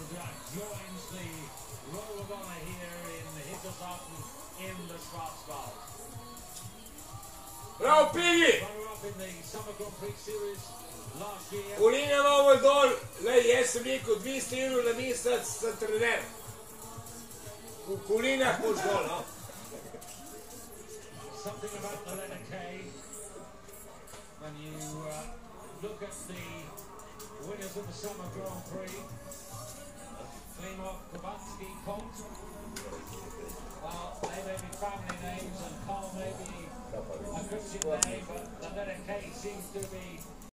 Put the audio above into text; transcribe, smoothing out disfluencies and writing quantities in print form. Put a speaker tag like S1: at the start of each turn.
S1: joins the roll of honour here in Hildesheim in the Schwarzwald.
S2: Bravo Piggy!
S1: Runner-up in the Summer Grand Prix Series last year.
S2: Kulina ima ovo dol, lej, jaz sem rekel 200 evrov na mesec za trener. V Kulinah boš dol, no?
S1: Something about the letter K. When you look at the winners of the Summer Grand Prix, Klimov, Kubatsky, Colt. Well, they may be family names and Carl may be a Christian name, but the letter K seems to be